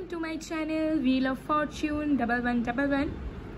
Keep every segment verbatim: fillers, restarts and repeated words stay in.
Welcome to my channel wheel of fortune double one double one.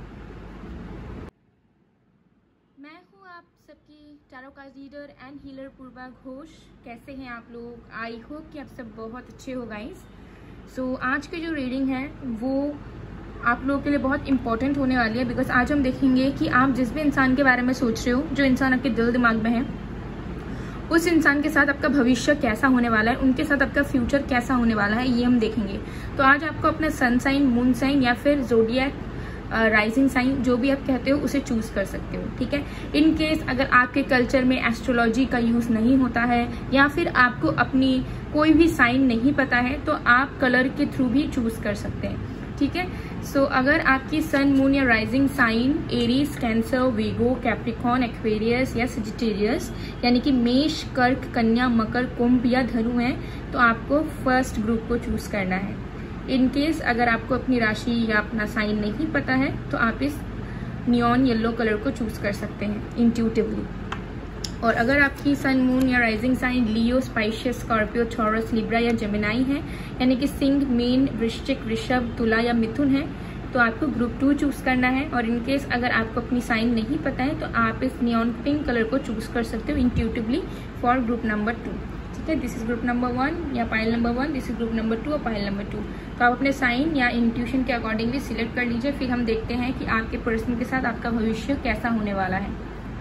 मैं हूँ आप सबकी tarot card reader and healer Purva Ghosh. कैसे हैं आप लोग? आई होप कि आप सब बहुत अच्छे हो गाइस। सो so, आज की जो रीडिंग है वो आप लोगों के लिए बहुत इंपॉर्टेंट होने वाली है, बिकॉज आज हम देखेंगे कि आप जिस भी इंसान के बारे में सोच रहे हो, जो इंसान आपके दिल दिमाग में है, उस इंसान के साथ आपका भविष्य कैसा होने वाला है, उनके साथ आपका फ्यूचर कैसा होने वाला है, ये हम देखेंगे। तो आज आपको अपना सन साइन, मून साइन या फिर जोडियक राइजिंग साइन, जो भी आप कहते हो, उसे चूज कर सकते हो। ठीक है। इन केस अगर आपके कल्चर में एस्ट्रोलॉजी का यूज नहीं होता है या फिर आपको अपनी कोई भी साइन नहीं पता है, तो आप कलर के थ्रू भी चूज कर सकते हैं। ठीक है। सो so, अगर आपकी सन, मून या rising sign Aries, Cancer, Virgo, Capricorn, Aquarius या सजिटेरियस यानी कि मेष, कर्क, कन्या, मकर, कुंभ या धनु है, तो आपको फर्स्ट ग्रुप को चूज करना है। इन केस अगर आपको अपनी राशि या अपना साइन नहीं पता है, तो आप इस नियॉन येलो कलर को चूज कर सकते हैं इंट्यूटिवली। और अगर आपकी सन, मून या rising sign Leo, Pisces, Scorpio, Taurus, Libra या जेमिनाई है, यानी कि सिंह, मीन, वृश्चिक, वृषभ, तुला या मिथुन है, तो आपको ग्रुप टू चूज करना है। और इन केस अगर आपको अपनी साइन नहीं पता है, तो आप इस नियॉन पिंक कलर को चूज कर सकते हो intuitively for group number two. ठीक है। This is group number one या pile number one, this is group number two और पाइल नंबर टू। तो आप अपने साइन या इंट्यूशन के अकॉर्डिंगली सिलेक्ट कर लीजिए। फिर हम देखते हैं कि आपके पर्सन के साथ आपका भविष्य कैसा होने वाला है।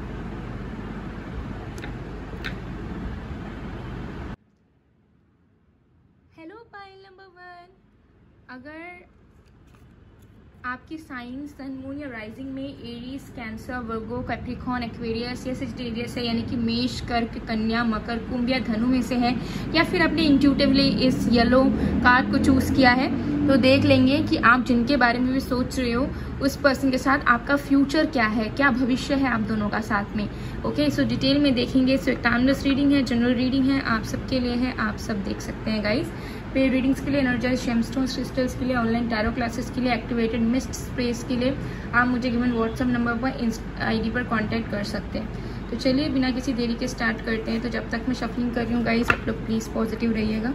हेलो पाइल नंबर वन, अगर आपकी साइन, सन, मून या राइजिंग में Aries, Cancer, Virgo, Capricorn, Aquarius या सजिटेरियस है, यानी कि मेष, कर्क, कन्या, मकर, कुंभ या धनु में से है, या फिर आपने इंट्यूटिवली इस येलो कार्ड को चूज किया है, तो देख लेंगे कि आप जिनके बारे में भी सोच रहे हो, उस पर्सन के साथ आपका फ्यूचर क्या है, क्या भविष्य है आप दोनों का साथ में। ओके। सो डिटेल में देखेंगे। सो टाइमलेस रीडिंग है, जनरल रीडिंग है, आप सबके लिए है, आप सब देख सकते हैं गाइज। पेड रीडिंग्स के लिए, एनर्जाइज जेमस्टोन्स क्रिस्टल्स के लिए, ऑनलाइन टैरो क्लासेस के लिए, एक्टिवेटेड मिस्ट स्प्रेस के लिए आप मुझे गिवन व्हाट्सएप नंबर पर, आईडी पर कांटेक्ट कर सकते हैं। तो चलिए बिना किसी देरी के स्टार्ट करते हैं। तो जब तक मैं शफलिंग कर रही हूँ गाइस, आप लोग प्लीज़ पॉजिटिव रहिएगा।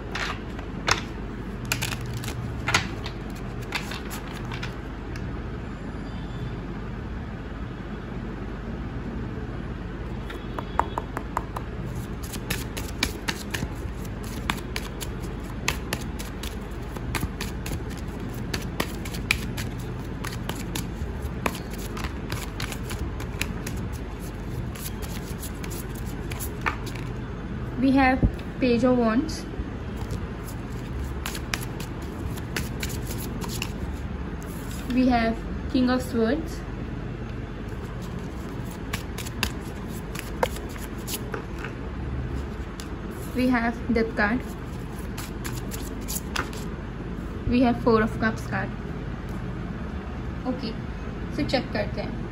We have Page of Wands, we have King of Swords, we have Death card, we have Four of Cups card. Okay, so check करते हैं।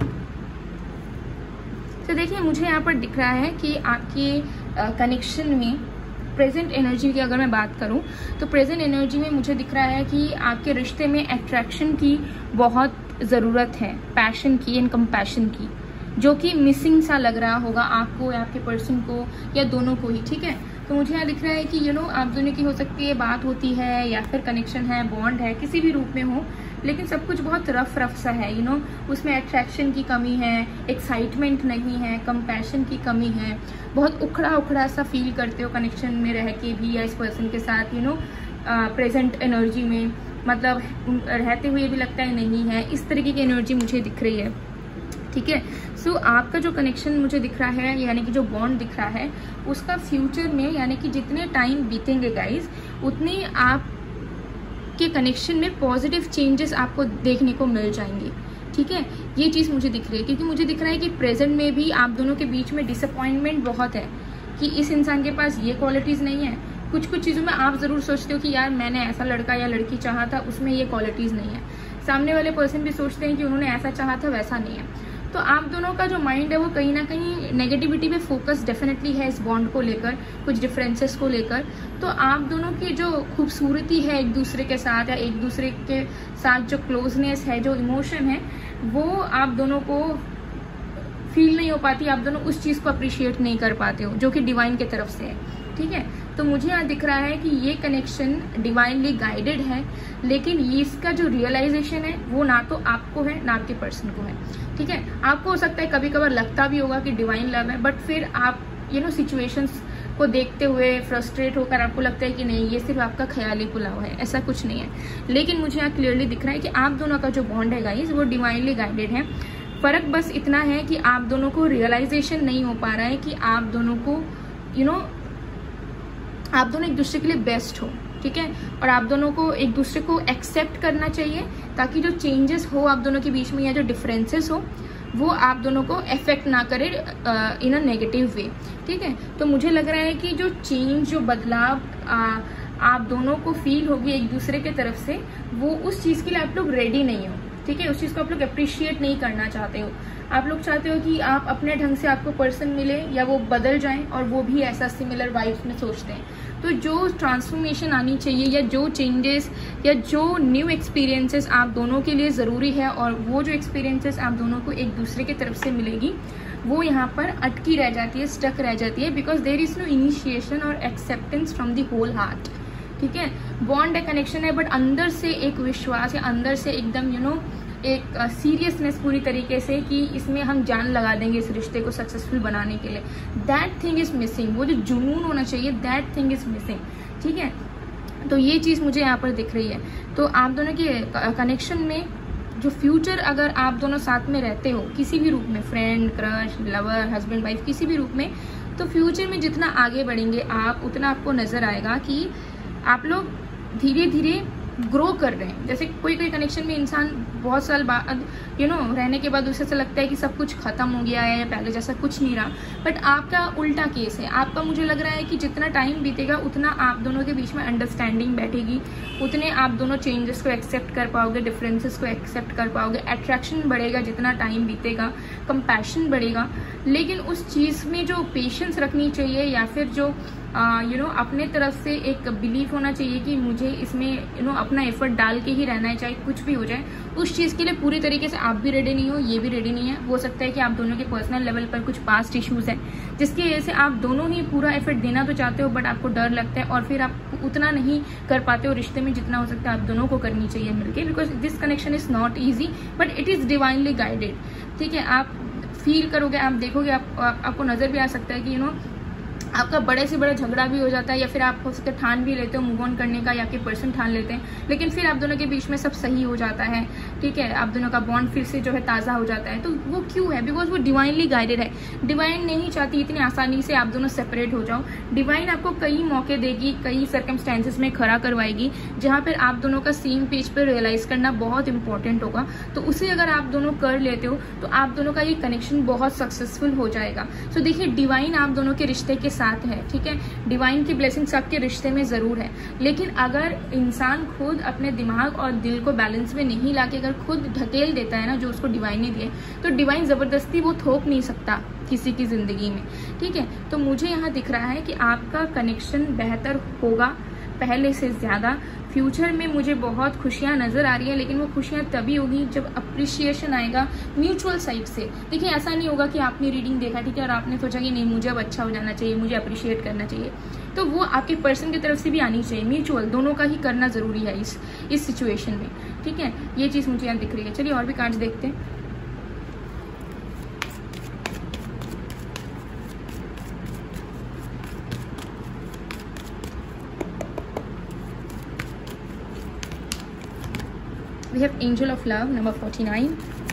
तो देखिए, मुझे यहाँ पर दिख रहा है कि आपकी कनेक्शन uh, में प्रेजेंट एनर्जी की अगर मैं बात करूँ, तो प्रेजेंट एनर्जी में मुझे दिख रहा है कि आपके रिश्ते में अट्रैक्शन की बहुत ज़रूरत है, पैशन की एंड कंपैशन की, जो कि मिसिंग सा लग रहा होगा आपको या आपके पर्सन को या दोनों को ही। ठीक है। तो मुझे यहाँ दिख रहा है कि यू नो आप दोनों की हो सकती है बात होती है या फिर कनेक्शन है, बॉन्ड है, किसी भी रूप में हो, लेकिन सब कुछ बहुत रफ रफ सा है। यू नो उसमें अट्रैक्शन की कमी है, एक्साइटमेंट नहीं है, कंपैशन की कमी है, बहुत उखड़ा उखड़ा सा फील करते हो कनेक्शन में रह के भी या इस पर्सन के साथ। यू नो प्रेजेंट एनर्जी में मतलब रहते हुए भी लगता है नहीं है, इस तरीके की एनर्जी मुझे दिख रही है। ठीक है। सो so, आपका जो कनेक्शन मुझे दिख रहा है, यानी कि जो बॉन्ड दिख रहा है, उसका फ्यूचर में यानी कि जितने टाइम बीतेंगे गाइज, उतने आप के कनेक्शन में पॉजिटिव चेंजेस आपको देखने को मिल जाएंगे। ठीक है। ये चीज़ मुझे दिख रही है, क्योंकि मुझे दिख रहा है कि प्रेजेंट में भी आप दोनों के बीच में डिसअपॉइंटमेंट बहुत है कि इस इंसान के पास ये क्वालिटीज़ नहीं है। कुछ कुछ चीज़ों में आप ज़रूर सोचते हो कि यार मैंने ऐसा लड़का या लड़की चाहा था, उसमें ये क्वालिटीज़ नहीं है। सामने वाले पर्सन भी सोचते हैं कि उन्होंने ऐसा चाहा था, वैसा नहीं है। तो आप दोनों का जो माइंड है वो कहीं ना कहीं नेगेटिविटी पे फोकस डेफिनेटली है इस बॉन्ड को लेकर, कुछ डिफरेंसेस को लेकर। तो आप दोनों की जो खूबसूरती है एक दूसरे के साथ या एक दूसरे के साथ जो क्लोजनेस है, जो इमोशन है, वो आप दोनों को फील नहीं हो पाती, आप दोनों उस चीज़ को अप्रिशिएट नहीं कर पाते हो जो कि डिवाइन की तरफ से है। ठीक है। तो मुझे यहाँ दिख रहा है कि ये कनेक्शन डिवाइनली गाइडेड है, लेकिन ये इसका जो रियलाइजेशन है वो ना तो आपको है ना आपके पर्सन को है, ठीक है। आपको हो सकता है कभी कभार लगता भी होगा कि डिवाइन लव है, बट फिर आप यू नो सिचुएशंस को देखते हुए फ्रस्ट्रेट होकर आपको लगता है कि नहीं ये सिर्फ आपका ख्याली पुलाव है, ऐसा कुछ नहीं है। लेकिन मुझे यहाँ क्लियरली दिख रहा है कि आप दोनों का जो बॉन्ड है गाइस वो डिवाइनली गाइडेड है। फर्क बस इतना है कि आप दोनों को रियलाइजेशन नहीं हो पा रहा है कि आप दोनों को यू you नो know, आप दोनों एक दूसरे के लिए बेस्ट हो, ठीक है। और आप दोनों को एक दूसरे को एक्सेप्ट करना चाहिए ताकि जो चेंजेस हो आप दोनों के बीच में या जो डिफरेंसेस हो वो आप दोनों को अफेक्ट ना करे इन अ नेगेटिव वे, ठीक है। तो मुझे लग रहा है कि जो चेंज जो बदलाव आ, आप दोनों को फील होगी एक दूसरे के तरफ से, वो उस चीज़ के लिए आप लोग रेडी नहीं हो, ठीक है। उस चीज़ को आप लोग अप्रिशिएट नहीं करना चाहते हो। आप लोग चाहते हो कि आप अपने ढंग से आपको पर्सन मिले या वो बदल जाएं और वो भी ऐसा सिमिलर वाइब्स में सोचते हैं। तो जो ट्रांसफॉर्मेशन आनी चाहिए या जो चेंजेस या जो न्यू एक्सपीरियंसेस आप दोनों के लिए ज़रूरी है और वो जो एक्सपीरियंसेस आप दोनों को एक दूसरे की तरफ से मिलेगी वो यहाँ पर अटकी रह जाती है, स्टक रह जाती है, because there is no initiation और acceptance from the whole heart, ठीक है। बॉन्ड है, कनेक्शन है, बट अंदर से एक विश्वास है, अंदर से एकदम यू नो एक सीरियसनेस uh, पूरी तरीके से कि इसमें हम जान लगा देंगे इस रिश्ते को सक्सेसफुल बनाने के लिए। दैट थिंग इज मिसिंग, वो जो जुनून होना चाहिए दैट थिंग इज मिसिंग, ठीक है। तो ये चीज़ मुझे यहाँ पर दिख रही है। तो आप दोनों के कनेक्शन में जो फ्यूचर अगर आप दोनों साथ में रहते हो किसी भी रूप में, friend, crush, lover, husband, wife, किसी भी रूप में, तो फ्यूचर में जितना आगे बढ़ेंगे आप उतना आपको नजर आएगा कि आप लोग धीरे धीरे ग्रो कर रहे हैं। जैसे कोई कोई कनेक्शन में इंसान बहुत साल बाद यू नो रहने के बाद उसे ऐसा लगता है कि सब कुछ खत्म हो गया है या पहले जैसा कुछ नहीं रहा, बट आपका उल्टा केस है। आपका मुझे लग रहा है कि जितना टाइम बीतेगा उतना आप दोनों के बीच में अंडरस्टैंडिंग बैठेगी, उतने आप दोनों चेंजेस को एक्सेप्ट कर पाओगे, डिफरेंसेस को एक्सेप्ट कर पाओगे, अट्रैक्शन बढ़ेगा जितना टाइम बीतेगा, कंपैशन बढ़ेगा। लेकिन उस चीज़ में जो पेशेंस रखनी चाहिए या फिर जो यू नो अपने तरफ से एक बिलीफ होना चाहिए कि मुझे इसमें यू नो अपना एफर्ट डाल के ही रहना है चाहे कुछ भी हो जाए, उस चीज़ के लिए पूरी तरीके से आप भी रेडी नहीं हो, ये भी रेडी नहीं है। हो सकता है कि आप दोनों के पर्सनल लेवल पर कुछ पास्ट इश्यूज हैं जिसकी वजह से आप दोनों ही पूरा एफर्ट देना तो चाहते हो बट आपको डर लगता है और फिर आप उतना नहीं कर पाते हो रिश्ते में जितना हो सकता है आप दोनों को करनी चाहिए मिलके, because this connection is not easy but it is divinely guided, ठीक है। आप फील करोगे, आप देखोगे, आप, आप, आपको नज़र भी आ सकता है कि यू नो आपका बड़े से बड़ा झगड़ा भी हो जाता है या फिर आप हो सकता है ठान भी लेते हो मूव ऑन करने का या आपके पर्सन ठान लेते हैं, लेकिन फिर आप दोनों के बीच में सब सही हो जाता है, ठीक है। आप दोनों का बॉन्ड फिर से जो है ताज़ा हो जाता है। तो वो क्यों है? बिकॉज वो डिवाइनली गाइडेड है। डिवाइन नहीं चाहती इतनी आसानी से आप दोनों सेपरेट हो जाओ। डिवाइन आपको कई मौके देगी, कई सर्कमस्टेंसेस में खड़ा करवाएगी जहाँ पर आप दोनों का सेम पेज पर रियलाइज करना बहुत इंपॉर्टेंट होगा। तो उसे अगर आप दोनों कर लेते हो तो आप दोनों का ये कनेक्शन बहुत सक्सेसफुल हो जाएगा। सो देखिए, डिवाइन आप दोनों के रिश्ते के साथ है, ठीक है। डिवाइन की ब्लेसिंग्स आपके रिश्ते में जरूर है, लेकिन अगर इंसान खुद अपने दिमाग और दिल को बैलेंस में नहीं लाके अगर खुद ढकेल देता है ना जो उसको डिवाइन ने दिए, तो डिवाइन जबरदस्ती वो थोप नहीं सकता किसी की जिंदगी में, ठीक है। तो मुझे यहाँ दिख रहा है कि आपका कनेक्शन बेहतर होगा पहले से ज्यादा। फ्यूचर में मुझे बहुत खुशियां नजर आ रही है, लेकिन वो खुशियां तभी होगी जब अप्रिशिएशन आएगा म्यूचुअल साइड से। देखिए, ऐसा नहीं होगा कि आपने रीडिंग देखा, ठीक है, और आपने सोचा कि नहीं मुझे अब अच्छा हो जाना चाहिए, मुझे अप्रिशिएट करना चाहिए, तो वो आपके पर्सन की तरफ से भी आनी चाहिए। म्यूचुअल दोनों का ही करना जरूरी है इस इस सिचुएशन में, ठीक है। ये चीज मुझे यहाँ दिख रही है। चलिए और भी कार्ड्स देखते हैं। We have Angel of Love, number forty-nine.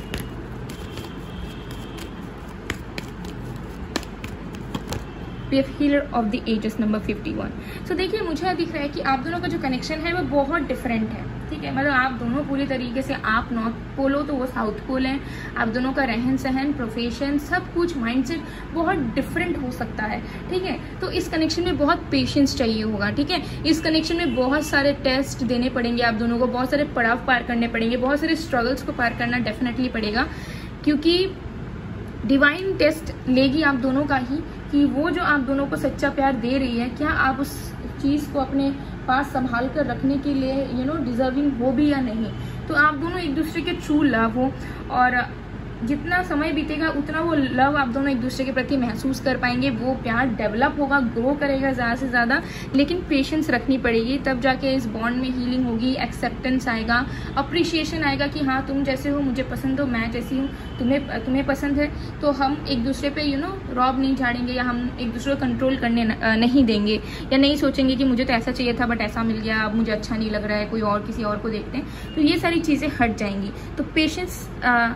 We have Healer of the Ages, number fifty-one. So देखिए, मुझे दिख रहा है कि आप दोनों का जो कनेक्शन है वो बहुत डिफरेंट है, ठीक है। मतलब आप दोनों पूरी तरीके से, आप नॉर्थ पोल हो तो वो साउथ पोल है। आप दोनों का रहन सहन, प्रोफेशन, सब कुछ, माइंडसेट बहुत डिफरेंट हो सकता है, ठीक है। तो इस कनेक्शन में बहुत पेशेंस चाहिए होगा, ठीक है। इस कनेक्शन में बहुत सारे टेस्ट देने पड़ेंगे आप दोनों को, बहुत सारे पड़ाव पार करने पड़ेंगे, बहुत सारे स्ट्रगल्स को पार करना डेफिनेटली पड़ेगा, क्योंकि डिवाइन टेस्ट लेगी आप दोनों का ही कि वो जो आप दोनों को सच्चा प्यार दे रही है, क्या आप उस चीज़ को अपने पास संभाल कर रखने के लिए यू नो डिजर्विंग हो भी या नहीं। तो आप दोनों एक दूसरे के ट्रू लव हो और जितना समय बीतेगा उतना वो लव आप दोनों एक दूसरे के प्रति महसूस कर पाएंगे, वो प्यार डेवलप होगा, ग्रो करेगा ज़्यादा से ज़्यादा। लेकिन पेशेंस रखनी पड़ेगी, तब जाके इस बॉन्ड में हीलिंग होगी, एक्सेप्टेंस आएगा, अप्रिशिएशन आएगा कि हाँ तुम जैसे हो मुझे पसंद हो, मैं जैसी हूँ तुम्हें तुम्हें पसंद है। तो हम एक दूसरे पे यू नो रॉब नहीं झाड़ेंगे, या हम एक दूसरे को कंट्रोल करने नहीं देंगे, या नहीं सोचेंगे कि मुझे तो ऐसा चाहिए था बट ऐसा मिल गया, अब मुझे अच्छा नहीं लग रहा है, कोई और किसी और को देखते हैं। तो ये सारी चीज़ें हट जाएंगी। तो पेशेंस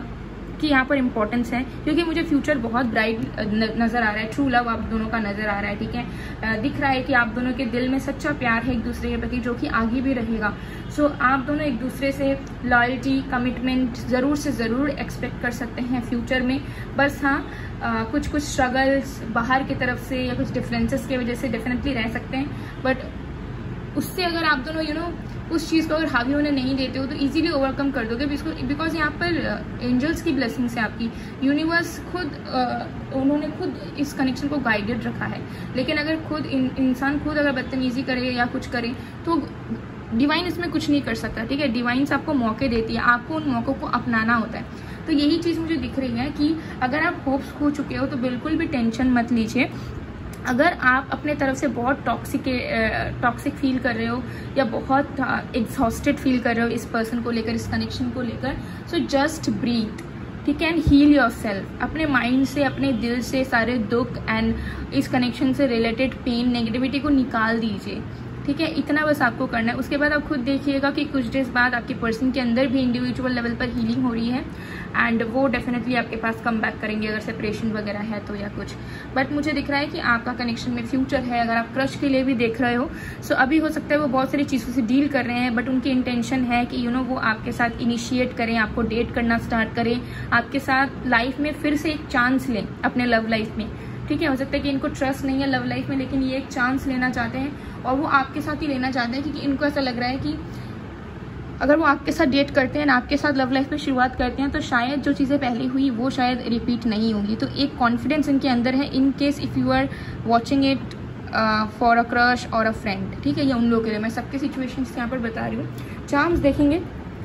कि यहाँ पर इम्पोर्टेंस है, क्योंकि मुझे फ्यूचर बहुत ब्राइट नज़र आ रहा है, ट्रू लव आप दोनों का नज़र आ रहा है, ठीक है। दिख रहा है कि आप दोनों के दिल में सच्चा प्यार है एक दूसरे के प्रति, जो कि आगे भी रहेगा। सो आप दोनों एक दूसरे से लॉयल्टी, कमिटमेंट ज़रूर से ज़रूर एक्सपेक्ट कर सकते हैं फ्यूचर में। बस हाँ, आ, कुछ कुछ स्ट्रगल्स बाहर की तरफ से या कुछ डिफरेंसेस की वजह से डेफिनेटली रह सकते हैं, बट उससे अगर आप दोनों यू नो उस चीज़ को अगर हावी होने नहीं देते हो तो इजीली ओवरकम कर दोगे। बिकॉज यहाँ पर एंजल्स की ब्लेसिंग्स है आपकी, यूनिवर्स खुद uh, उन्होंने खुद इस कनेक्शन को गाइडेड रखा है। लेकिन अगर खुद इन, इंसान खुद अगर बदतमीजी करे या कुछ करे तो डिवाइन इसमें कुछ नहीं कर सकता, ठीक है। डिवाइंस आपको मौके देती है, आपको उन मौक़ों को अपनाना होता है। तो यही चीज़ मुझे दिख रही है कि अगर आप होप्स खो चुके हो तो बिल्कुल भी टेंशन मत लीजिए। अगर आप अपने तरफ से बहुत टॉक्सिक टॉक्सिक फील कर रहे हो या बहुत एग्जॉस्टेड फील कर रहे हो इस पर्सन को लेकर, इस कनेक्शन को लेकर, सो जस्ट ब्रीथ, ठीक है, एंड हील योर सेल्फ। अपने माइंड से, अपने दिल से सारे दुख एंड इस कनेक्शन से रिलेटेड पेन, नेगेटिविटी को निकाल दीजिए, ठीक है। इतना बस आपको करना है। उसके बाद आप खुद देखिएगा कि कुछ डेज बाद आपके पर्सन के अंदर भी इंडिविजुअल लेवल पर हीलिंग हो रही है, एंड वो डेफिनेटली आपके पास कम बैक करेंगे अगर सेपरेशन वगैरह है तो, या कुछ। बट मुझे दिख रहा है कि आपका कनेक्शन में फ्यूचर है। अगर आप क्रश के लिए भी देख रहे हो, सो अभी हो सकता है वो बहुत सारी चीज़ों से डील कर रहे हैं, बट उनकी इंटेंशन है कि यू नो वो आपके साथ इनिशिएट करें, आपको डेट करना स्टार्ट करें, आपके साथ लाइफ में फिर से एक चांस लें अपने लव लाइफ में, ठीक है। हो सकता है कि इनको ट्रस्ट नहीं है लव लाइफ में, लेकिन ये एक चांस लेना चाहते हैं, और वो आपके साथ ही लेना चाहते हैं, क्योंकि इनको ऐसा लग रहा है कि अगर वो आपके साथ डेट करते हैं, आपके साथ लव लाइफ में शुरुआत करते हैं, तो शायद जो चीज़ें पहले हुई वो शायद रिपीट नहीं होंगी। तो एक कॉन्फिडेंस इनके अंदर है, in case if you are watching it for a crush और अ फ्रेंड, ठीक है। ये उन लोगों के लिए, मैं सबके सिचुएशंस यहाँ पर बता रही हूँ। चार्म्स देखेंगे,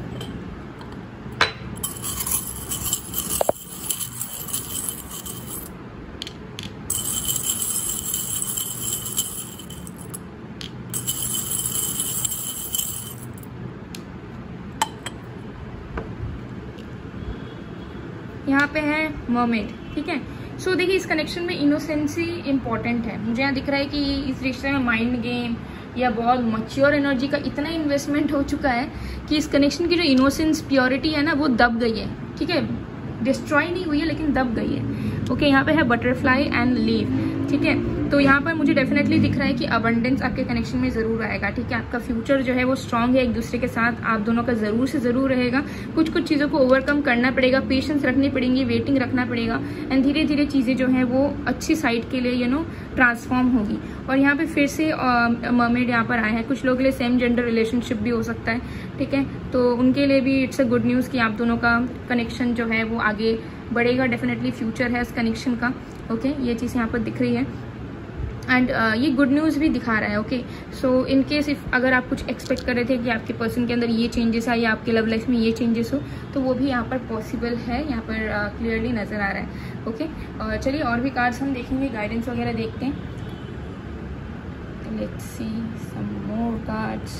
यहाँ पे है मर्मेड, ठीक है। सो so, देखिए इस कनेक्शन में इनोसेंसी इंपॉर्टेंट है। मुझे यहाँ दिख रहा है कि इस रिश्ते में माइंड गेम या बहुत मच्योर एनर्जी का इतना इन्वेस्टमेंट हो चुका है कि इस कनेक्शन की जो इनोसेंस, प्योरिटी है ना, वो दब गई है, ठीक है। डिस्ट्रॉय नहीं हुई है लेकिन दब गई है। ओके, यहाँ पे है बटरफ्लाई एंड लीव, ठीक है। तो यहाँ पर मुझे डेफिनेटली दिख रहा है कि अबंडेंस आपके कनेक्शन में ज़रूर आएगा, ठीक है। आपका फ्यूचर जो है वो स्ट्रांग है, एक दूसरे के साथ आप दोनों का ज़रूर से ज़रूर रहेगा। कुछ कुछ चीज़ों को ओवरकम करना पड़ेगा, पेशेंस रखनी पड़ेंगी, वेटिंग रखना पड़ेगा, एंड धीरे धीरे चीज़ें जो हैं वो अच्छी साइड के लिए यू नो ट्रांसफॉर्म होगी। और यहाँ पे फिर से मर्मेड यहाँ पर आए हैं। कुछ लोगों के लिए सेम जेंडर रिलेशनशिप भी हो सकता है, ठीक है। तो उनके लिए भी इट्स अ गुड न्यूज़ कि आप दोनों का कनेक्शन जो है वो आगे बढ़ेगा। डेफिनेटली फ्यूचर है इस कनेक्शन का, ओके okay? ये चीज़ यहाँ पर दिख रही है, एंड uh, ये गुड न्यूज़ भी दिखा रहा है, okay. So in case if अगर आप कुछ एक्सपेक्ट कर रहे थे कि आपके पर्सन के अंदर ये चेंजेस आए या आपके लव लाइफ में ये चेंजेस हो, तो वो भी यहाँ पर पॉसिबल है, यहाँ पर क्लियरली uh, नज़र आ रहा है, ओके okay? और चलिए और भी कार्ड्स हम देखेंगे, गाइडेंस वगैरह देखते हैं। Let's see some more cards.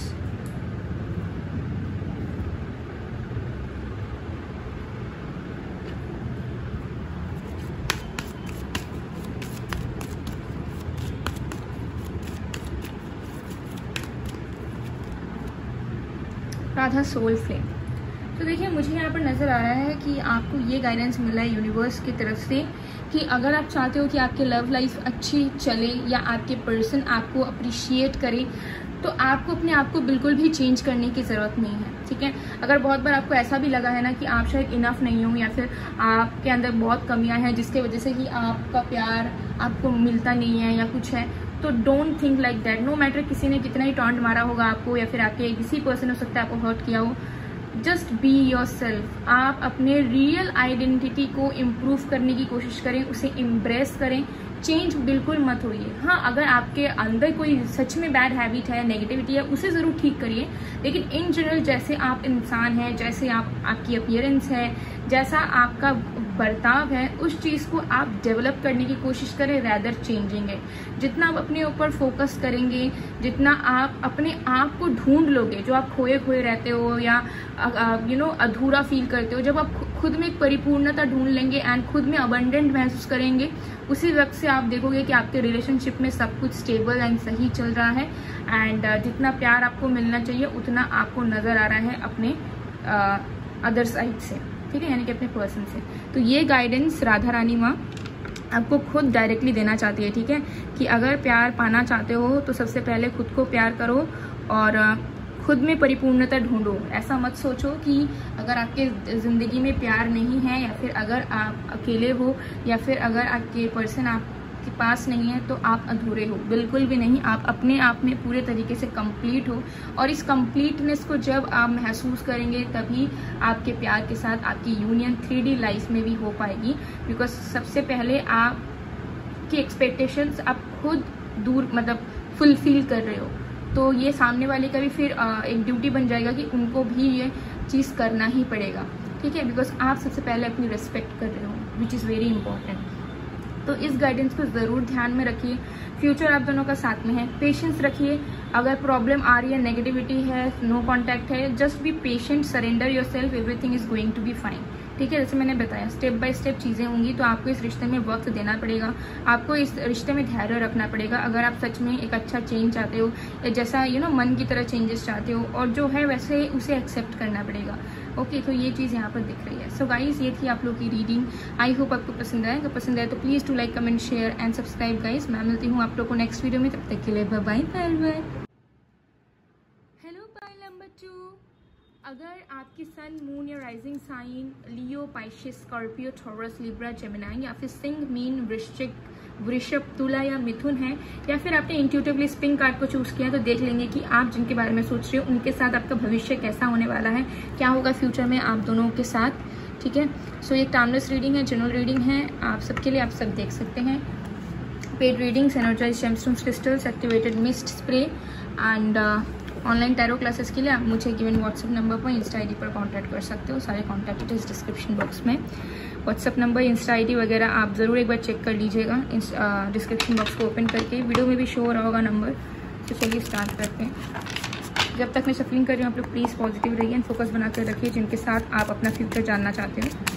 Radha soul flame. तो देखिए मुझे यहाँ पर नज़र आ रहा है कि आपको ये गाइडेंस मिला है यूनिवर्स की तरफ से कि अगर आप चाहते हो कि आपकी लव लाइफ अच्छी चले या आपके पर्सन आपको अप्रिशिएट करे, तो आपको अपने आप को बिल्कुल भी चेंज करने की ज़रूरत नहीं है, ठीक है। अगर बहुत बार आपको ऐसा भी लगा है ना कि आप शायद इनफ नहीं हो या फिर आपके अंदर बहुत कमियां हैं जिसके वजह से कि आपका प्यार आपको मिलता नहीं है या कुछ है, तो don't think like that. No matter किसी ने कितना ही टॉन्ट मारा होगा आपको या फिर आपके किसी पर्सन हो सकता है आपको हर्ट किया हो, जस्ट बी योर सेल्फ। आप अपने रियल आइडेंटिटी को इम्प्रूव करने की कोशिश करें, उसे एम्ब्रेस करें, चेंज बिल्कुल मत होइए। हाँ, अगर आपके अंदर कोई सच में बैड हैबिट है, नेगेटिविटी है, उसे ज़रूर ठीक करिए, लेकिन इन जनरल जैसे आप इंसान हैं, जैसे आप आपकी अपीयरेंस है, जैसा आपका बर्ताव है उस चीज़ को आप डेवलप करने की कोशिश करें, रैदर चेंजिंग है। जितना आप अपने ऊपर फोकस करेंगे, जितना आप अपने आप को ढूंढ लोगे, जो आप खोए खोए रहते हो या यू नो अधूरा फील करते हो, जब आप खुद में एक परिपूर्णता ढूंढ लेंगे एंड खुद में अबंडेंट महसूस करेंगे, उसी वक्त से आप देखोगे कि आपके रिलेशनशिप में सब कुछ स्टेबल एंड सही चल रहा है। एंड uh, जितना प्यार आपको मिलना चाहिए उतना आपको नज़र आ रहा है अपने अदर uh, साइड से, ठीक है, यानी कि अपने पर्सन से। तो ये गाइडेंस राधा रानी माँ आपको खुद डायरेक्टली देना चाहती है, ठीक है, कि अगर प्यार पाना चाहते हो तो सबसे पहले खुद को प्यार करो और खुद में परिपूर्णता ढूंढो। ऐसा मत सोचो कि अगर आपके ज़िंदगी में प्यार नहीं है या फिर अगर आप अकेले हो या फिर अगर आपके पर्सन आपके पास नहीं है तो आप अधूरे हो। बिल्कुल भी नहीं, आप अपने आप में पूरे तरीके से कंप्लीट हो और इस कंप्लीटनेस को जब आप महसूस करेंगे तभी आपके प्यार के साथ आपकी यूनियन थ्री डी लाइफ में भी हो पाएगी। बिकॉज सबसे पहले आपकी एक्सपेक्टेशंस आप खुद दूर मतलब फुलफिल कर रहे हो, तो ये सामने वाले का भी फिर एक ड्यूटी बन जाएगा कि उनको भी ये चीज़ करना ही पड़ेगा, ठीक है, बिकॉज आप सबसे पहले अपनी रिस्पेक्ट कर रहे हो, विच इज़ वेरी इंपॉर्टेंट। तो इस गाइडेंस को ज़रूर ध्यान में रखिए। फ्यूचर आप दोनों का साथ में है, पेशेंस रखिए। अगर प्रॉब्लम आ रही है, नेगेटिविटी है, नो कॉन्टैक्ट है, just be patient, surrender yourself, everything is going to be fine, ठीक है। जैसे मैंने बताया स्टेप बाय स्टेप चीज़ें होंगी, तो आपको इस रिश्ते में वक्त देना पड़ेगा, आपको इस रिश्ते में धैर्य रखना पड़ेगा अगर आप सच में एक अच्छा चेंज चाहते हो, या जैसा यू नो मन की तरह चेंजेस चाहते हो और जो है वैसे उसे एक्सेप्ट करना पड़ेगा। ओके okay, तो ये चीज़ यहाँ पर दिख रही है। सो गाइस, ये थी आप लोग की रीडिंग। आई होप आपको पसंद आए। अगर पसंद आए तो please to like, comment, share and subscribe guys. मैं मिलती हूँ आप लोग को नेक्स्ट वीडियो में, तब तक के लिए bye bye bye bye. Hello pile number two, अगर आपकी सन, मून या rising sign Leo, Pisces, Scorpio, Taurus, Libra, Gemini या फिर सिंह, मीन, वृश्चिक, वृषभ, तुला या मिथुन है, या फिर आपने इंट्यूटिवली इस पिंक कार्ड को चूज किया, तो देख लेंगे कि आप जिनके बारे में सोच रहे हो उनके साथ आपका भविष्य कैसा होने वाला है, क्या होगा फ्यूचर में आप दोनों के साथ, ठीक है। सो ये टाइमलेस रीडिंग है, जनरल रीडिंग है आप सबके लिए, आप सब देख सकते हैं। Paid readings, energized gemstones crystals, activated mist spray and online tarot classes के लिए आप मुझे गिवन व्हाट्सएप नंबर पर, इंस्टा आईडी पर कांटेक्ट कर सकते हो। सारे कॉन्टैक्ट डिटेल्स डिस्क्रिप्शन बॉक्स में, व्हाट्सएप नंबर, इंस्टा आईडी वगैरह आप ज़रूर एक बार चेक कर लीजिएगा डिस्क्रिप्शन बॉक्स को ओपन करके। वीडियो में भी शो हो रहा होगा नंबर। तो चलिए स्टार्ट करते हैं। जब तक मैं शफलिंग कर रही हूँ आप लोग प्लीज़ पॉजिटिव रहिए एंड फोकस बना कर रखिए जिनके साथ आप अपना फ्यूचर जानना चाहते हो।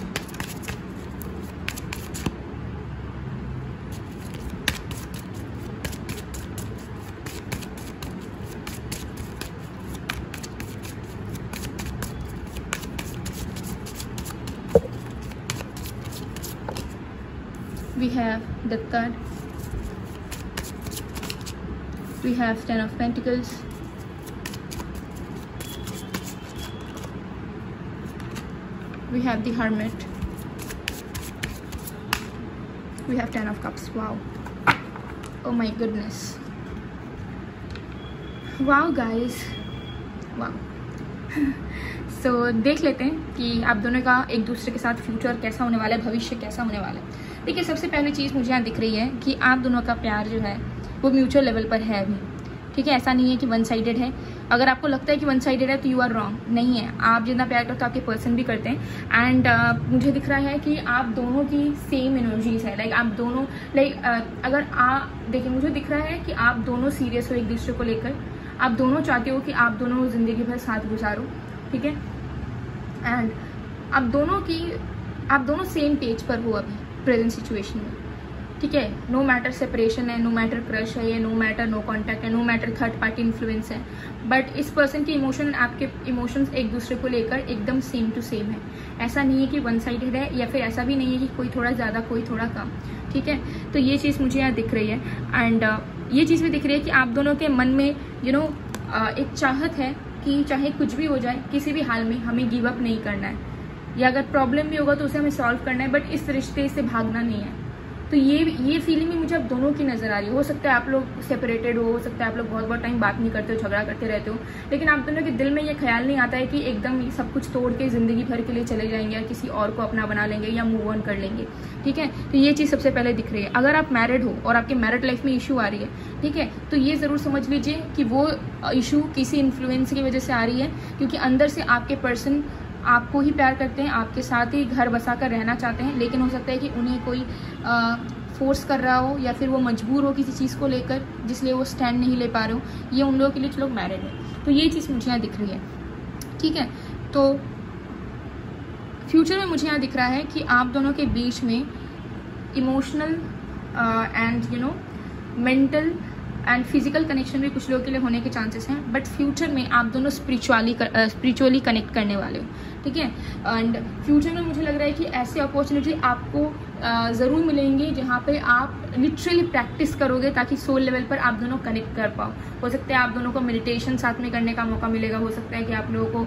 We have Death card, we have Ten of Pentacles, we have the Hermit, we have Ten of Cups. Wow, oh my goodness, wow guys, wow. So so, देख लेते हैं कि आप दोनों का एक दूसरे के साथ फ्यूचर कैसा होने वाला है, भविष्य कैसा होने वाला है। देखिए, सबसे पहली चीज़ मुझे यहाँ दिख रही है कि आप दोनों का प्यार जो है वो म्यूचुअल लेवल पर है अभी, ठीक है। ऐसा नहीं है कि वन साइडेड है। अगर आपको लगता है कि वन साइडेड है तो यू आर रॉन्ग, नहीं है। आप जितना प्यार करते हो आपके पर्सन भी करते हैं। एंड uh, मुझे दिख रहा है कि आप दोनों की सेम एनर्जीज है। लाइक आप दोनों लाइक uh, अगर आप देखिए, मुझे दिख रहा है कि आप दोनों सीरियस हो एक दूसरे को लेकर। आप दोनों चाहते हो कि आप दोनों ज़िंदगी भर साथ गुजारो, ठीक है। एंड आप दोनों की आप दोनों सेम पेज पर हो अभी प्रेजेंट सिचुएशन में, ठीक है। नो मैटर सेपरेशन है, नो मैटर क्रश है, ये नो मैटर नो कांटेक्ट है, no matter third party influence है, बट इस पर्सन के इमोशन, आपके इमोशंस एक दूसरे को लेकर एकदम सेम टू सेम है। ऐसा नहीं है कि वन साइडेड है, या फिर ऐसा भी नहीं है कि कोई थोड़ा ज़्यादा कोई थोड़ा कम, ठीक है। तो ये चीज़ मुझे यहाँ दिख रही है। एंड uh, ये चीज़ भी दिख रही है कि आप दोनों के मन में यू नो uh, एक चाहत है कि चाहे कुछ भी हो जाए, किसी भी हाल में हमें गिव अप नहीं करना है, या अगर प्रॉब्लम भी होगा तो उसे हमें सॉल्व करना है, बट इस रिश्ते से भागना नहीं है। तो ये ये फीलिंग भी मुझे अब दोनों की नजर आ रही है। हो सकता है आप लोग सेपरेटेड हो, हो सकता है आप लोग बहुत बहुत टाइम बात नहीं करते हो, झगड़ा करते रहते हो, लेकिन आप दोनों के दिल में ये ख्याल नहीं आता है कि एकदम सब कुछ तोड़ के जिंदगी भर के लिए चले जाएंगे, या किसी और को अपना बना लेंगे, या मूव ऑन कर लेंगे, ठीक है। तो ये चीज़ सबसे पहले दिख रही है। अगर आप मैरिड हो और आपके मैरिड लाइफ में इशू आ रही है, ठीक है, तो ये ज़रूर समझ लीजिए कि वो इशू किसी इन्फ्लुएंस की वजह से आ रही है, क्योंकि अंदर से आपके पर्सन आपको ही प्यार करते हैं, आपके साथ ही घर बसा कर रहना चाहते हैं, लेकिन हो सकता है कि उन्हें कोई आ, फोर्स कर रहा हो या फिर वो मजबूर हो किसी चीज़ को लेकर, जिसलिए वो स्टैंड नहीं ले पा रहे हो। ये उन लोगों के लिए लोग मैरिड है, तो ये चीज़ मुझे यहाँ दिख रही है। ठीक है, तो फ्यूचर में मुझे यहाँ दिख रहा है कि आप दोनों के बीच में emotional and you know mental and physical connection भी कुछ लोगों के लिए होने के चांसेस हैं, बट फ्यूचर में आप दोनों स्पिरिचुअली स्पिरिचुअली कनेक्ट करने वाले हो। ठीक है, एंड फ्यूचर में मुझे लग रहा है कि ऐसी अपॉर्चुनिटी आपको uh, ज़रूर मिलेंगी जहाँ पे आप लिटरली प्रैक्टिस करोगे ताकि सोल लेवल पर आप दोनों कनेक्ट कर पाओ। हो सकता है आप दोनों को मेडिटेशन साथ में करने का मौका मिलेगा, हो सकता है कि आप लोगों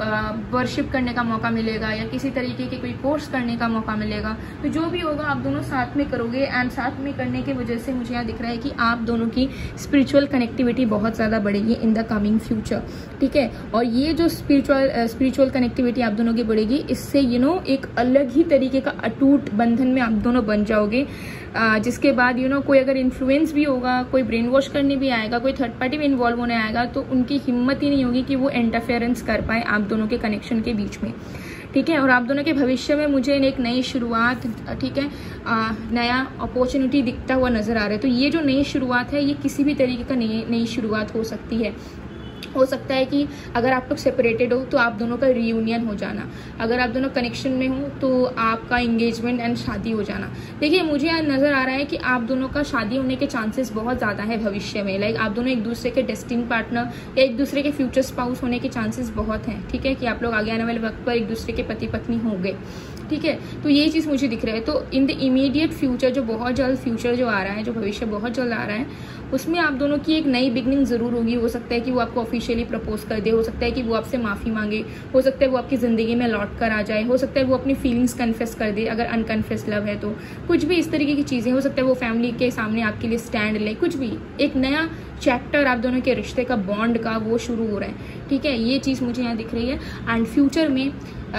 को वर्शिप uh, करने का मौका मिलेगा या किसी तरीके के कोई कोर्स करने का मौका मिलेगा। तो जो भी होगा आप दोनों साथ में करोगे, एंड साथ में करने की वजह से मुझे यहाँ दिख रहा है कि आप दोनों की स्पिरिचुअल कनेक्टिविटी बहुत ज़्यादा बढ़ेगी इन द कमिंग फ्यूचर। ठीक है, और ये जो स्पिरिचुअल स्पिरिचुअल कनेक्टिविटी आप दोनों की बढ़ेगी, इससे यू नो एक अलग ही तरीके का अटूट बंधन में आप दोनों बन जाओगे, आ, जिसके बाद यू नो कोई अगर इन्फ्लुएंस भी होगा, कोई ब्रेन वॉश करने भी आएगा, कोई थर्ड पार्टी भी इन्वॉल्व होने आएगा, तो उनकी हिम्मत ही नहीं होगी कि वो इंटरफेरेंस कर पाए आप दोनों के कनेक्शन के बीच में। ठीक है, और आप दोनों के भविष्य में मुझे एक नई शुरुआत, ठीक है, आ, नया अपॉर्चुनिटी दिखता हुआ नजर आ रहा है। तो ये जो नई शुरुआत है, ये किसी भी तरीके का नई नई शुरुआत हो सकती है। हो सकता है कि अगर आप लोग सेपरेटेड हो तो आप दोनों का रियूनियन हो जाना, अगर आप दोनों कनेक्शन में हो तो आपका इंगेजमेंट एंड शादी हो जाना। देखिए, मुझे यहाँ नज़र आ रहा है कि आप दोनों का शादी होने के चांसेस बहुत ज़्यादा है भविष्य में। लाइक आप दोनों एक दूसरे के डेस्टिनी पार्टनर या एक दूसरे के फ्यूचर स्पाउस होने के चांसेस बहुत हैं। ठीक है, कि आप लोग आगे आने वाले वक्त पर एक दूसरे के पति पत्नी होंगे। ठीक है, तो ये चीज़ मुझे दिख रहा है। तो इन द इमीडिएट फ्यूचर, जो बहुत जल्द फ्यूचर जो आ रहा है, जो भविष्य बहुत जल्द आ रहा है, उसमें आप दोनों की एक नई बिगनिंग ज़रूर होगी। हो सकता है कि वो आपको ऑफिशियली प्रपोज कर दे, हो सकता है कि वो आपसे माफ़ी मांगे, हो सकता है वो आपकी ज़िंदगी में लौट कर आ जाए, हो सकता है वो अपनी फीलिंग्स कन्फेस कर दे अगर अनकन्फेस लव है तो। कुछ भी इस तरीके की चीज़ें, हो सकता है वो फैमिली के सामने आपके लिए स्टैंड ले, कुछ भी एक नया चैप्टर आप दोनों के रिश्ते का, बॉन्ड का, वो शुरू हो रहा है। ठीक है, ये चीज़ मुझे यहाँ दिख रही है। एंड फ्यूचर में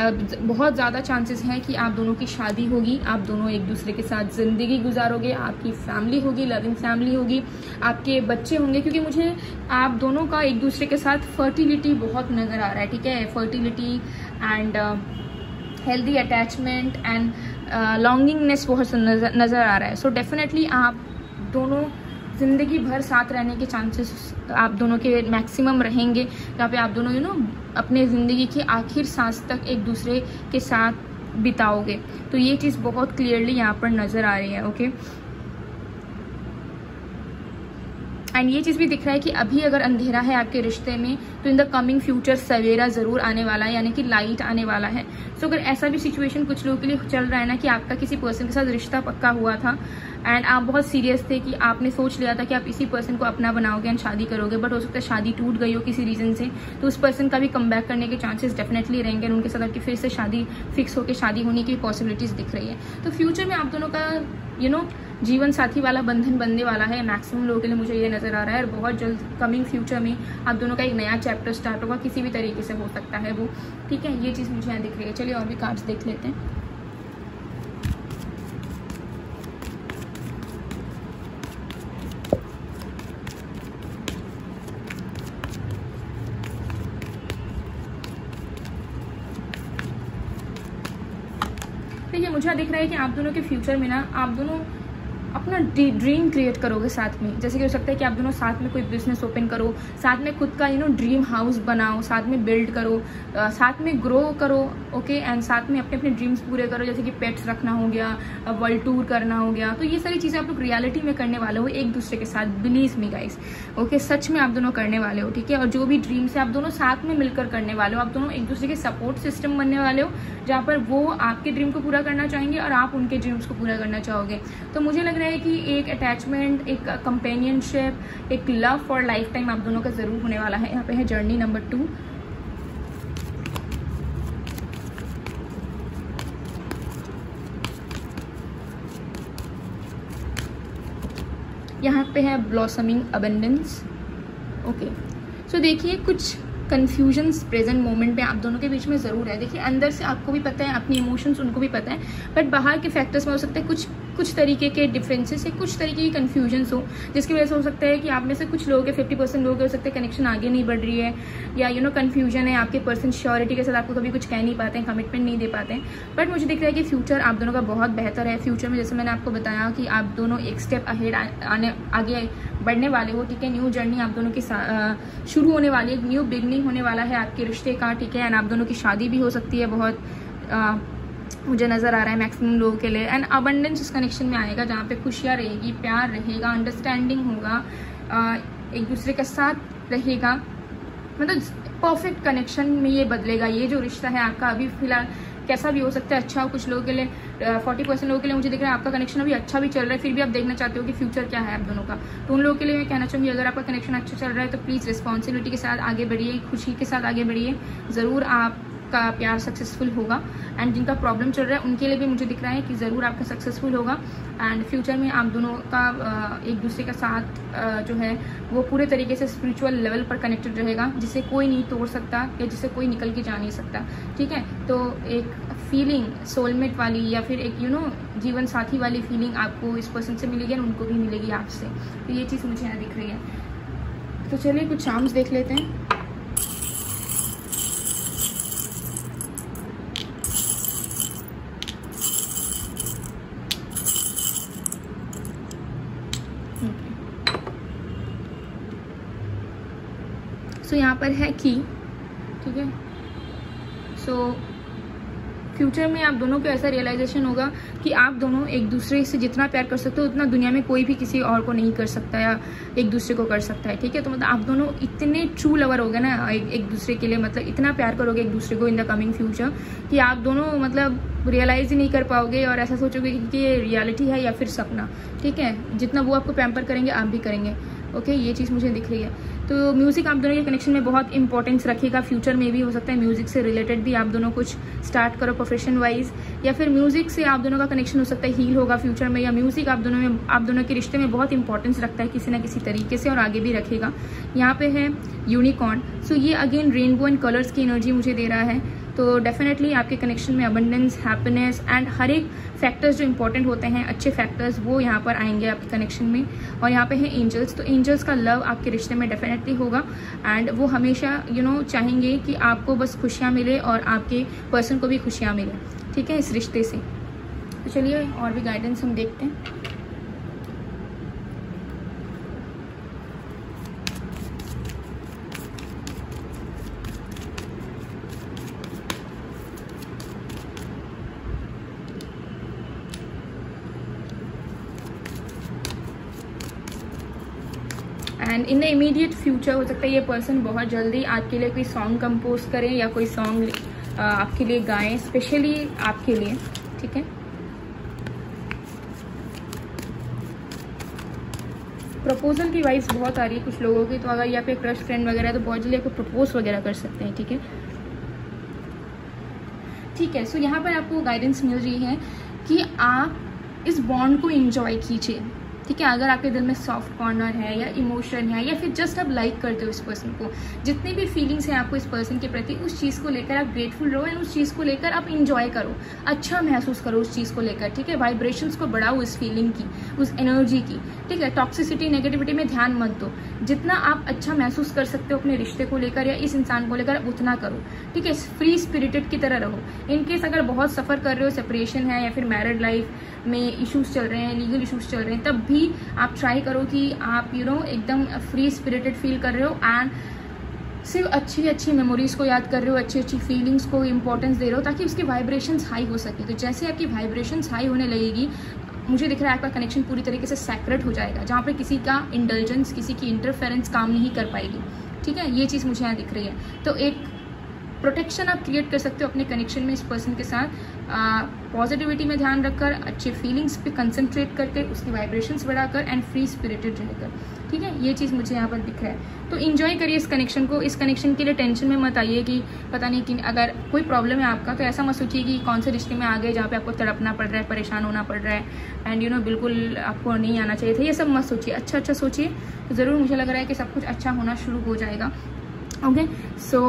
बहुत ज़्यादा चांसेस हैं कि आप दोनों की शादी होगी, आप दोनों एक दूसरे के साथ ज़िंदगी गुजारोगे, आपकी फैमिली होगी, लविंग फैमिली होगी, आपके बच्चे होंगे, क्योंकि मुझे आप दोनों का एक दूसरे के साथ फर्टिलिटी बहुत नज़र आ रहा है। ठीक है, fertility and healthy attachment and longingness बहुत नज़र नज़र आ रहा है। सो डेफिनेटली आप दोनों ज़िंदगी भर साथ रहने के चांसेस आप दोनों के मैक्सिमम रहेंगे, जहाँ पे आप दोनों यू नो अपने ज़िंदगी की आखिर सांस तक एक दूसरे के साथ बिताओगे। तो ये चीज़ बहुत क्लियरली यहाँ पर नज़र आ रही है। ओके, एंड ये चीज़ भी दिख रहा है कि अभी अगर अंधेरा है आपके रिश्ते में, तो इन द कमिंग फ्यूचर सवेरा ज़रूर आने वाला है, यानी कि लाइट आने वाला है। सो so, अगर ऐसा भी सिचुएशन कुछ लोगों के लिए चल रहा है ना कि आपका किसी पर्सन के साथ रिश्ता पक्का हुआ था एंड आप बहुत सीरियस थे कि आपने सोच लिया था कि आप इसी पर्सन को अपना बनाओगे एंड शादी करोगे, बट हो सकता है शादी टूट गई हो किसी रीज़न से, तो उस पर्सन का भी कम बैक करने के चांसेस डेफिनेटली रहेंगे और उनके साथ आपकी फिर से शादी फिक्स होकर शादी होने की पॉसिबिलिटीज़ दिख रही है। तो फ्यूचर में आप दोनों का यू नो जीवन साथी वाला बंधन बनने वाला है मैक्सिमम लोगों के लिए, मुझे ये नज़र आ रहा है। और बहुत जल्द कमिंग फ्यूचर में आप दोनों का एक नया चैप्टर स्टार्ट होगा, किसी भी तरीके से हो सकता है वो। ठीक है, ये चीज़ मुझे यहाँ दिख रही है। चलिए और भी कार्ड्स देख लेते हैं। देखिए, मुझे दिख रहा है कि आप दोनों के फ्यूचर में ना आप दोनों अपना ड्रीम क्रिएट करोगे साथ में। जैसे कि हो सकता है कि आप दोनों साथ में कोई बिजनेस ओपन करो, साथ में खुद का यू नो ड्रीम हाउस बनाओ, साथ में बिल्ड करो, साथ में ग्रो करो। ओके, एंड साथ में अपने अपने ड्रीम्स पूरे करो, जैसे कि पेट्स रखना हो गया, वर्ल्ड टूर करना हो गया। तो ये सारी चीज़ें आप लोग रियलिटी में करने वाले हो एक दूसरे के साथ, बिलीव मी गाइस। ओके, सच में आप दोनों करने वाले हो। ठीक है, और जो भी ड्रीम्स है आप दोनों साथ में मिलकर करने वाले हो। आप दोनों एक दूसरे के सपोर्ट सिस्टम बनने वाले हो, जहाँ पर वो आपके ड्रीम को पूरा करना चाहेंगे और आप उनके ड्रीम्स को पूरा करना चाहोगे। तो मुझे लग रहा है कि एक अटैचमेंट, एक कंपेनियनशिप, एक लव फॉर लाइफ टाइम आप दोनों का जरूर होने वाला है। यहाँ पे है जर्नी नंबर टू। यहाँ पे है ब्लॉसमिंग अबेंडेंस। ओके, सो देखिए कुछ कन्फ्यूजन्स प्रेजेंट मोमेंट में आप दोनों के बीच में ज़रूर है। देखिए, अंदर से आपको भी पता है, अपनी इमोशंस उनको भी पता है, बट बाहर के फैक्टर्स में हो सकता है कुछ कुछ तरीके के डिफरेंसेस है, कुछ तरीके की कन्फ्यूजन्स हो, जिसकी वजह से हो सकता है कि आप में से कुछ लोगों के फिफ्टी परसेंट लोग हो सकते हैं कनेक्शन आगे नहीं बढ़ रही है, या यू नो कन्फ्यूजन है आपके पर्सन श्योरिटी के साथ, आपको कभी कुछ कह नहीं पाते हैं, कमिटमेंट नहीं दे पाते हैं। बट मुझे दिख रहा है कि फ्यूचर आप दोनों का बहुत बेहतर है। फ्यूचर में जैसे मैंने आपको बताया कि आप दोनों एक स्टेप अहेड आने आगे बढ़ने वाले हो, ठीक है। न्यू जर्नी आप दोनों की शुरू होने वाली है, न्यू बिगनिंग होने वाला है आपके रिश्ते का, ठीक है। एंड आप दोनों की शादी भी हो सकती है, बहुत आ, मुझे नज़र आ रहा है मैक्सिमम लोगों के लिए। एंड अबंडेंस इस कनेक्शन में आएगा जहाँ पे खुशियाँ रहेगी, प्यार रहेगा, अंडरस्टैंडिंग होगा, आ, एक दूसरे का साथ रहेगा, मतलब परफेक्ट कनेक्शन में ये बदलेगा। ये जो रिश्ता है आपका अभी फिलहाल कैसा भी हो सकता है, अच्छा हो कुछ लोगों के लिए, फोर्टी परसेंट लोगों के लिए मुझे दिख रहा है आपका कनेक्शन अभी अच्छा भी चल रहा है, फिर भी आप देखना चाहते हो कि फ्यूचर क्या है आप दोनों का। तो उन लोगों के लिए मैं कहना चाहूँगी अगर आपका कनेक्शन अच्छा चल रहा है तो प्लीज़ रिस्पॉन्सिबिलिटी के साथ आगे बढ़िए, खुशी के साथ आगे बढ़िए, ज़रूर आप का प्यार सक्सेसफुल होगा। एंड जिनका प्रॉब्लम चल रहा है उनके लिए भी मुझे दिख रहा है कि ज़रूर आपका सक्सेसफुल होगा। एंड फ्यूचर में आप दोनों का एक दूसरे का साथ जो है वो पूरे तरीके से स्पिरिचुअल लेवल पर कनेक्टेड रहेगा, जिसे कोई नहीं तोड़ सकता या जिसे कोई निकल के जा नहीं सकता, ठीक है। तो एक फीलिंग सोलमेट वाली या फिर एक यू नो जीवन साथी वाली फीलिंग आपको इस पर्सन से मिलेगी और उनको भी मिलेगी आपसे। तो ये चीज़ मुझे यहाँ दिख रही है। तो चलिए कुछ चार्म्स देख लेते हैं। सो so, यहाँ पर है की, ठीक है। सो फ्यूचर में आप दोनों को ऐसा रियलाइजेशन होगा कि आप दोनों एक दूसरे से जितना प्यार कर सकते हो उतना दुनिया में कोई भी किसी और को नहीं कर सकता या एक दूसरे को कर सकता है, ठीक है। तो मतलब आप दोनों इतने ट्रू लवर हो गए ना एक, एक दूसरे के लिए, मतलब इतना प्यार करोगे एक दूसरे को इन द कमिंग फ्यूचर कि आप दोनों मतलब रियलाइज ही नहीं कर पाओगे और ऐसा सोचोगे कि ये रियलिटी है या फिर सपना, ठीक है। जितना वो आपको पैम्पर करेंगे आप भी करेंगे, ओके। ये चीज़ मुझे दिख रही है। तो म्यूज़िक आप दोनों के कनेक्शन में बहुत इंपॉर्टेंस रखेगा। फ्यूचर में भी हो सकता है म्यूज़िक से रिलेटेड भी आप दोनों कुछ स्टार्ट करो प्रोफेशन वाइज, या फिर म्यूज़िक से आप दोनों का कनेक्शन हो सकता है हील होगा फ्यूचर में, या म्यूज़िक आप दोनों में आप दोनों के रिश्ते में बहुत इंपॉर्टेंस रखता है किसी ना किसी तरीके से और आगे भी रखेगा। यहाँ पे है यूनिकॉर्न। सो ये अगेन रेनबो एंड कलर्स की एनर्जी मुझे दे रहा है। तो डेफिनेटली आपके कनेक्शन में अबंडेंस, हैप्पीनेस एंड हर एक फैक्टर्स जो इंपॉर्टेंट होते हैं, अच्छे फैक्टर्स, वो यहाँ पर आएंगे आपके कनेक्शन में। और यहाँ पे है एंजल्स। तो एंजल्स का लव आपके रिश्ते में डेफिनेटली होगा एंड वो हमेशा यू you नो know, चाहेंगे कि आपको बस खुशियाँ मिले और आपके पर्सन को भी खुशियाँ मिले, ठीक है, इस रिश्ते से। तो चलिए और भी गाइडेंस हम देखते हैं। And in the immediate future हो सकता है ये पर्सन बहुत जल्दी आपके लिए कोई सॉन्ग कंपोज करे या कोई सॉन्ग आपके लिए गाएं, स्पेशली आपके लिए, ठीक है। प्रपोजल की वाइज बहुत आ रही है कुछ लोगों की, तो अगर यहाँ पे क्रश फ्रेंड वगैरह है तो बहुत जल्दी आपको प्रपोज वगैरह कर सकते हैं, ठीक है। ठीक है, सो so यहाँ पर आपको गाइडेंस मिल रही है कि आप इस बॉन्ड को एंजॉय कीजिए, ठीक है। अगर आपके दिल में सॉफ्ट कॉर्नर है या इमोशन है या फिर जस्ट आप लाइक करते हो इस पर्सन को, जितनी भी फीलिंग्स हैं आपको इस पर्सन के प्रति, उस चीज़ को लेकर आप ग्रेटफुल रहो एंड उस चीज़ को लेकर आप इंजॉय करो, अच्छा महसूस करो उस चीज़ को लेकर, ठीक है। वाइब्रेशंस को बढ़ाओ इस फीलिंग की, उस एनर्जी की, ठीक है। टॉक्सिसिटी, नेगेटिविटी में ध्यान मत दो। जितना आप अच्छा महसूस कर सकते हो अपने रिश्ते को लेकर या इस इंसान को लेकर उतना करो, ठीक है। फ्री स्पिरिटेड की तरह रहो। इनकेस अगर बहुत सफ़र कर रहे हो, सेपरेशन है या फिर मैरिड लाइफ में इश्यूज चल रहे हैं, लीगल इश्यूज चल रहे हैं, तब भी आप ट्राई करो कि आप यू नो एकदम फ्री स्पिरिटेड फील कर रहे हो एंड सिर्फ अच्छी अच्छी मेमोरीज को याद कर रहे हो, अच्छी अच्छी फीलिंग्स को इंपॉर्टेंस दे रहे हो ताकि उसकी वाइब्रेशंस हाई हो सके। तो जैसे आपकी वाइब्रेशंस हाई होने लगेगी, मुझे दिख रहा है आपका कनेक्शन पूरी तरीके से सैक्रेड हो जाएगा, जहाँ पर किसी का इंडल्जेंस, किसी की इंटरफेरेंस काम नहीं कर पाएगी, ठीक है। ये चीज़ मुझे यहाँ दिख रही है। तो एक प्रोटेक्शन आप क्रिएट कर सकते हो अपने कनेक्शन में इस पर्सन के साथ, पॉजिटिविटी में ध्यान रखकर, अच्छे फीलिंग्स पे कंसंट्रेट करके, उसकी वाइब्रेशंस बढ़ाकर एंड फ्री स्पिरिटेड रहकर, ठीक है। ये चीज़ मुझे यहाँ पर दिख रहा है। तो इन्जॉय करिए इस कनेक्शन को। इस कनेक्शन के लिए टेंशन में मत आइए कि पता नहीं कि अगर कोई प्रॉब्लम है आपका तो ऐसा मत सोचिए कि कौन से रिश्ते में आ गए जहाँ पे आपको तड़पना पड़ रहा है, परेशान होना पड़ रहा है एंड यू नो बिल्कुल आपको नहीं आना चाहिए था, ये सब मत सोचिए। अच्छा अच्छा सोचिए, ज़रूर मुझे लग रहा है कि सब कुछ अच्छा होना शुरू हो जाएगा, ओके। सो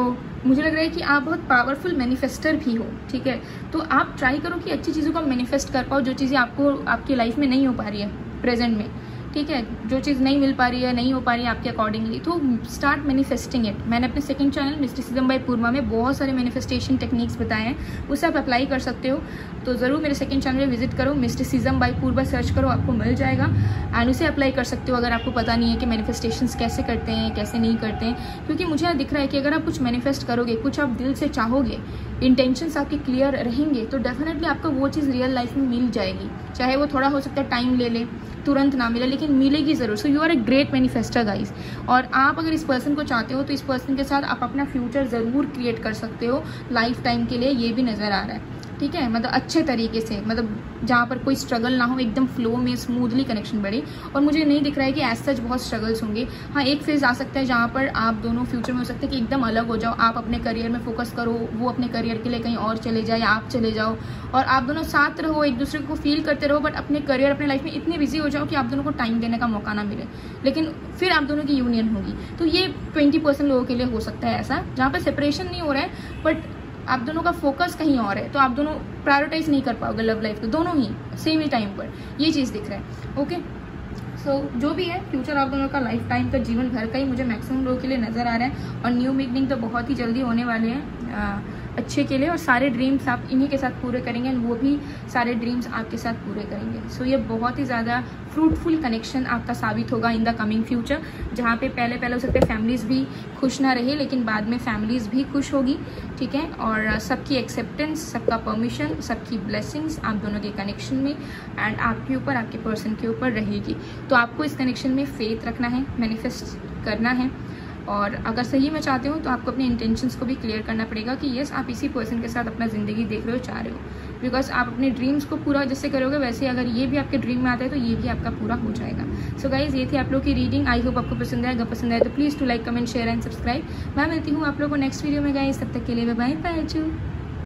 मुझे लग रहा है कि आप बहुत पावरफुल मैनिफेस्टर भी हो, ठीक है। तो आप ट्राई करो कि अच्छी चीज़ों को मैनिफेस्ट कर पाओ, जो चीज़ें आपको आपकी लाइफ में नहीं हो पा रही है प्रेजेंट में, ठीक है। जो चीज़ नहीं मिल पा रही है, नहीं हो पा रही है आपके अकॉर्डिंगली, तो स्टार्ट मैनिफेस्टिंग इट। मैंने अपने second channel mysticism by Purva में बहुत सारे मैनिफेस्टेशन टेक्निक्स बताए हैं, उससे आप अप्लाई कर सकते हो। तो ज़रूर मेरे सेकंड चैनल में विजिट करो, मिस्टिसिज्म बाय पूर्वा सर्च करो, आपको मिल जाएगा एंड उसे अप्लाई कर सकते हो अगर आपको पता नहीं है कि मैनिफेस्टेशंस कैसे करते हैं, कैसे नहीं करते हैं। क्योंकि मुझे यहाँ दिख रहा है कि अगर आप कुछ मैनिफेस्ट करोगे, कुछ आप दिल से चाहोगे, इंटेंशंस आपके क्लियर रहेंगे, तो डेफिनेटली आपको वो चीज़ रियल लाइफ में मिल जाएगी। चाहे वो थोड़ा हो सकता है टाइम ले ले, तुरंत ना मिले, लेकिन मिलेगी ज़रूर। So you are a great manifester guys. और आप अगर इस पर्सन को चाहते हो तो इस पर्सन के साथ आप अपना फ्यूचर ज़रूर क्रिएट कर सकते हो लाइफ टाइम के लिए, ये भी नज़र आ रहा है, ठीक है। मतलब अच्छे तरीके से, मतलब जहाँ पर कोई स्ट्रगल ना हो, एकदम फ्लो में स्मूथली कनेक्शन बढ़े। और मुझे नहीं दिख रहा है कि एज सच बहुत स्ट्रगल्स होंगे। हाँ, एक फेज आ सकता है जहाँ पर आप दोनों फ्यूचर में हो सकता है कि एकदम अलग हो जाओ, आप अपने करियर में फोकस करो, वो अपने करियर के लिए कहीं और चले जाए या आप चले जाओ, और आप दोनों साथ रहो, एक दूसरे को फील करते रहो, बट अपने करियर अपने लाइफ में इतने बिजी हो जाओ कि आप दोनों को टाइम देने का मौका ना मिले। लेकिन फिर आप दोनों की यूनियन होगी। तो ये ट्वेंटी परसेंट लोगों के लिए हो सकता है ऐसा, जहाँ पर सेपरेशन नहीं हो रहा है बट आप दोनों का फोकस कहीं और है, तो आप दोनों प्रायोरिटाइज नहीं कर पाओगे लव लाइफ को, दोनों ही सेम ही टाइम पर। ये चीज़ दिख रहा है, ओके। सो so, जो भी है फ्यूचर आप दोनों का, लाइफ टाइम का, जीवन भर का ही मुझे मैक्सिमम लोगों के लिए नज़र आ रहा है। और न्यू बिगनिंग तो बहुत ही जल्दी होने वाले हैं अच्छे के लिए, और सारे ड्रीम्स आप इन्हीं के साथ पूरे करेंगे एंड वो भी सारे ड्रीम्स आपके साथ पूरे करेंगे। सो so, ये बहुत ही ज़्यादा फ्रूटफुल कनेक्शन आपका साबित होगा इन द कमिंग फ्यूचर, जहाँ पे पहले पहले हो सकते हैं फैमिलीज़ भी खुश ना रहे, लेकिन बाद में फैमिलीज़ भी खुश होगी, ठीक है। और सबकी एक्सेप्टेंस, सबका परमिशन, सबकी ब्लेसिंग्स आप दोनों के कनेक्शन में एंड आपके ऊपर, आपके पर्सन के ऊपर रहेगी। तो आपको इस कनेक्शन में फेथ रखना है, मैनिफेस्ट करना है, और अगर सही में चाहते हो तो आपको अपने इंटेंशंस को भी क्लियर करना पड़ेगा कि यस, आप इसी पर्सन के साथ अपना ज़िंदगी देख रहे हो, चाह रहे हो। बिकॉज आप अपने ड्रीम्स को पूरा जैसे करोगे, वैसे अगर ये भी आपके ड्रीम में आता है तो ये भी आपका पूरा हो जाएगा। सो गाइज, ये थी आप लोग की रीडिंग। आई होप आपको पसंद आएगा। पसंद आए तो please to like, comment, share and subscribe. मैं मिलती हूँ आप लोगों को नेक्स्ट वीडियो में गाइज। तब तक के लिए बाय बाय।